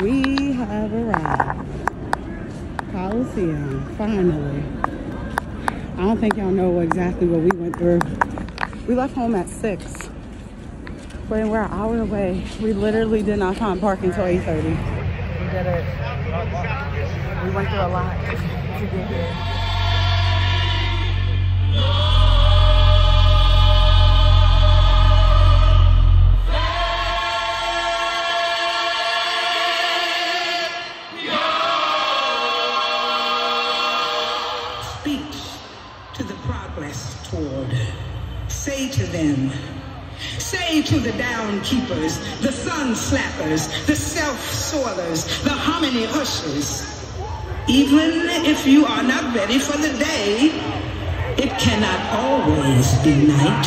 We have arrived. Coliseum, finally. I don't think y'all know exactly what we went through. We left home at 6. But we're an hour away. We literally did not find parking until 8:30. We did it. We went through a lot to get here. Say to them, say to the down keepers, the sun slappers, the self-soilers, the hominy ushers, even if you are not ready for the day, it cannot always be night.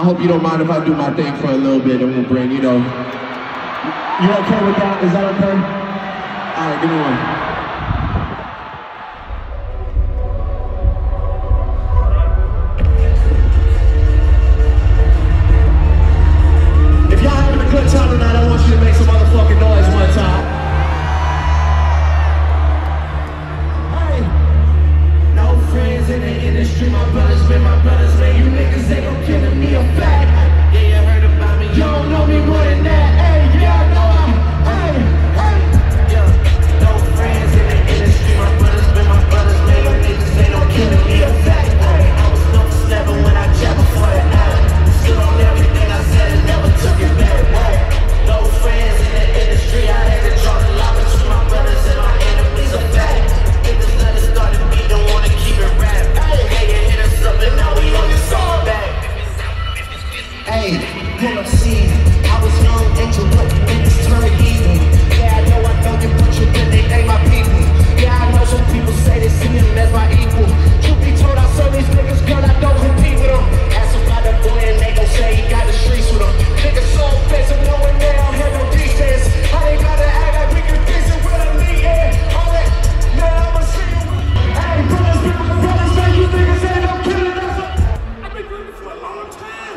I hope you don't mind if I do my thing for a little bit, and we'll bring, you know. You okay with that? Is that okay? All right, give me one. If y'all having a good time tonight, I want you to make some motherfucking noise one time. Hey, no friends in the industry, my brothers, man, you niggas ain't gon' kill me a fact. Yeah, you heard about me, you don't know me more than that. Hey, yeah, I know I'm, hey, yeah, no friends in the industry, my brothers, man, you niggas ain't gon' kill me a fact. Hey, I was no slapper when I jabbed before the hour. Stood on everything I said and never took it back. Hey, no friends in the industry, I had to draw the line between my brothers and my enemies a fact. Niggas let us start the beat, don't wanna keep it rap. Hey, you hit us up and now we on this song back. Hey, pull up scene. I was young, angel, but niggas turn evil. Yeah, I know you, but you think they ain't my people. Yeah, I know some people say they see him as my equal. Truth be told, I saw these niggas, girl, I don't compete with them. Ask about the boy and they gon' say he got the streets with him. Niggas so offensive, knowing they don't have no defense. I ain't gotta act like we can fix it with a lead, yeah. All that, man, I'ma see you. Hey, brothers, man, you niggas ain't no killing us. I've been doing this for a long time.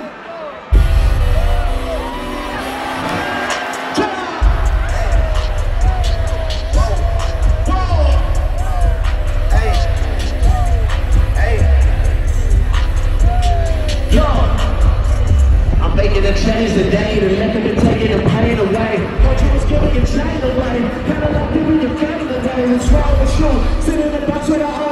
Making a change today, the liquor been taking the pain away. Thought you was giving your chain away, kinda like giving your family away. What's wrong with you? Sitting in the box with a